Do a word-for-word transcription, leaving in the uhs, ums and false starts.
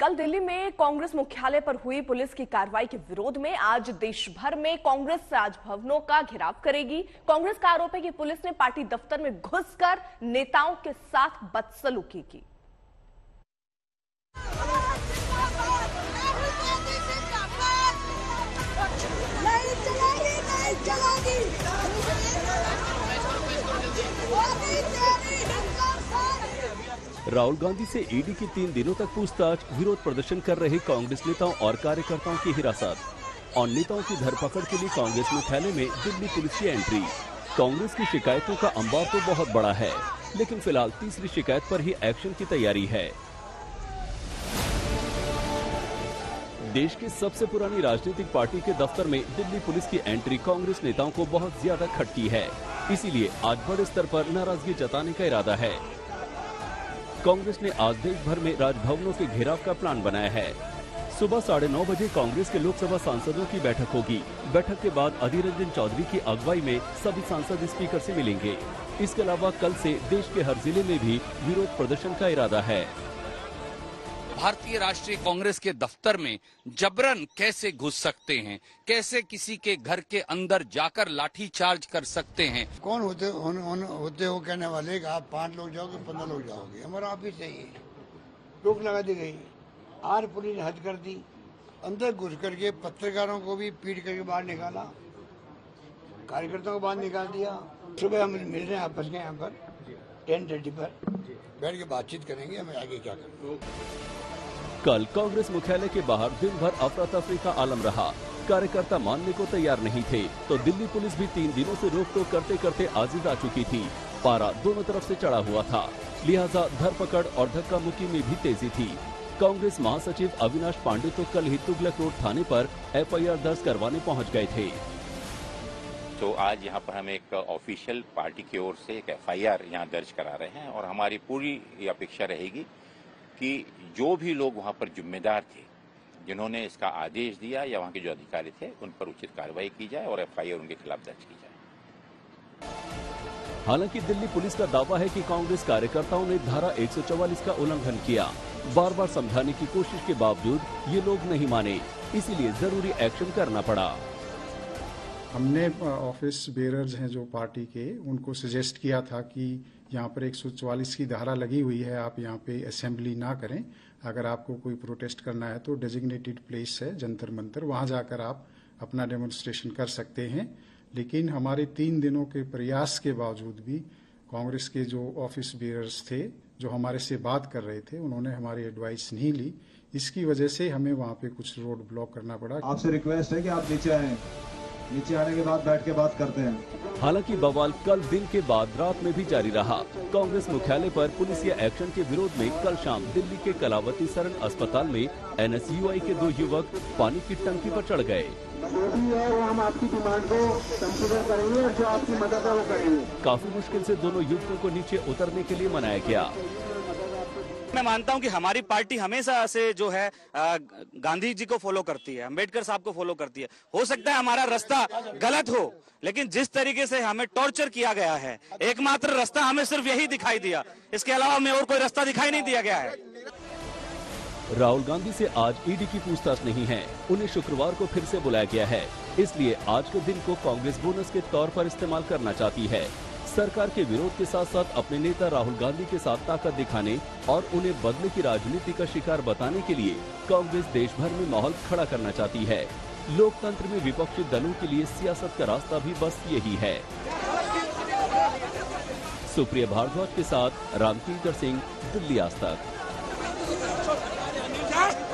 कल दिल्ली में कांग्रेस मुख्यालय पर हुई पुलिस की कार्रवाई के विरोध में आज देश भर में कांग्रेस राजभवनों का घेराव करेगी। कांग्रेस का आरोप है कि पुलिस ने पार्टी दफ्तर में घुसकर नेताओं के साथ बदसलूकी की। नहीं चलागी, नहीं चलागी। राहुल गांधी से ईडी की तीन दिनों तक पूछताछ, विरोध प्रदर्शन कर रहे कांग्रेस नेताओं और कार्यकर्ताओं की हिरासत और नेताओं की धरपकड़ के लिए कांग्रेस मुख्यालय में दिल्ली पुलिस की एंट्री। कांग्रेस की शिकायतों का अंबार तो बहुत बड़ा है, लेकिन फिलहाल तीसरी शिकायत पर ही एक्शन की तैयारी है। देश की सबसे पुरानी राजनीतिक पार्टी के दफ्तर में दिल्ली पुलिस की एंट्री कांग्रेस नेताओं को बहुत ज्यादा खटकी है, इसीलिए आज बड़े स्तर पर नाराजगी जताने का इरादा है। कांग्रेस ने आज देश भर में राजभवनों के घेराव का प्लान बनाया है। सुबह साढ़े नौ बजे कांग्रेस के लोकसभा सांसदों की बैठक होगी। बैठक के बाद अधीर रंजन चौधरी की अगुवाई में सभी सांसद स्पीकर से मिलेंगे। इसके अलावा कल से देश के हर जिले में भी विरोध प्रदर्शन का इरादा है। भारतीय राष्ट्रीय कांग्रेस के दफ्तर में जबरन कैसे घुस सकते हैं, कैसे किसी के घर के अंदर जाकर लाठी चार्ज कर सकते हैं। कौन होते होन, होन, होते हो कहने वाले कि आप पांच लोग जाओगे, पंद्रह लोग जाओगे। हमारा ऑफिस है ये, रोक लगा दी गई। आर पुलिस ने हद कर दी, अंदर घुस करके पत्रकारों को भी पीट करके बाहर निकाला, कार्यकर्ताओं को बाहर निकाल दिया। सुबह हम मिल रहे हैं आपस में यहाँ पर टेन थर्टी पर बैठ के बातचीत करेंगे हमें आगे क्या करना। कल कांग्रेस मुख्यालय के बाहर दिन भर अफरा तफरी का आलम रहा। कार्यकर्ता मानने को तैयार नहीं थे, तो दिल्ली पुलिस भी तीन दिनों से रोक टोक करते करते आजिज आ चुकी थी। पारा दोनों तरफ से चढ़ा हुआ था, लिहाजा धरपकड़ और धक्का मुक्की में भी तेजी थी। कांग्रेस महासचिव अविनाश पांडे तो कल ही तुगलक रोड थाने पर एफ आई आर दर्ज करवाने पहुँच गए थे। तो आज यहाँ पर हम एक ऑफिशियल पार्टी की ओर से एक एफ आई आर यहाँ दर्ज करा रहे हैं और हमारी पूरी अपेक्षा रहेगी कि जो भी लोग वहाँ पर जिम्मेदार थे, जिन्होंने इसका आदेश दिया या वहाँ के जो अधिकारी थे, उन पर उचित कार्रवाई की जाए और एफ आई आर उनके खिलाफ दर्ज की जाए। हालांकि दिल्ली पुलिस का दावा है कि कांग्रेस कार्यकर्ताओं ने धारा एक सौ चौवालीस का उल्लंघन किया। बार बार समझाने की कोशिश के बावजूद ये लोग नहीं माने, इसीलिए जरूरी एक्शन करना पड़ा। हमने ऑफिस बेरर्स हैं जो पार्टी के, उनको सजेस्ट किया था कि यहाँ पर एक सौ चौवालीस की धारा लगी हुई है, आप यहाँ पे असेंबली ना करें। अगर आपको कोई प्रोटेस्ट करना है तो डेजिग्नेटेड प्लेस है जंतर मंतर, वहाँ जाकर आप अपना डेमोन्स्ट्रेशन कर सकते हैं। लेकिन हमारे तीन दिनों के प्रयास के बावजूद भी कांग्रेस के जो ऑफिस बेरर्स थे, जो हमारे से बात कर रहे थे, उन्होंने हमारी एडवाइस नहीं ली। इसकी वजह से हमें वहाँ पे कुछ रोड ब्लॉक करना पड़ा। आपसे रिक्वेस्ट है कि आप नीचे आए, नीचे आने के बाद बैठ के बात करते हैं। हालांकि बवाल कल दिन के बाद रात में भी जारी रहा। कांग्रेस मुख्यालय पर पुलिस या एक्शन के विरोध में कल शाम दिल्ली के कलावती सरन अस्पताल में एन एस यू आई के दो युवक पानी की टंकी पर चढ़ गए। जो भी है वो हम आपकी डिमांड को कंसीडर करेंगे और जो आपकी मदद है वो करेंगे। काफी मुश्किल से दोनों युवकों को नीचे उतरने के लिए मनाया गया। मैं मानता हूं कि हमारी पार्टी हमेशा से जो है गांधी जी को फॉलो करती है, अंबेडकर साहब को फॉलो करती है। हो सकता है हमारा रास्ता गलत हो, लेकिन जिस तरीके से हमें टॉर्चर किया गया है, एकमात्र रास्ता हमें सिर्फ यही दिखाई दिया, इसके अलावा हमें और कोई रास्ता दिखाई नहीं दिया गया है। राहुल गांधी से आज ईडी की पूछताछ नहीं है, उन्हें शुक्रवार को फिर से बुलाया गया है। इसलिए आज के दिन को कांग्रेस बोनस के तौर पर इस्तेमाल करना चाहती है। सरकार के विरोध के साथ साथ अपने नेता राहुल गांधी के साथ ताकत दिखाने और उन्हें बदले की राजनीति का शिकार बताने के लिए कांग्रेस देश भर में माहौल खड़ा करना चाहती है। लोकतंत्र में विपक्षी दलों के लिए सियासत का रास्ता भी बस यही है। सुप्रिया भारद्वाज के साथ रामकिंकर सिंह, दिल्ली आज तक।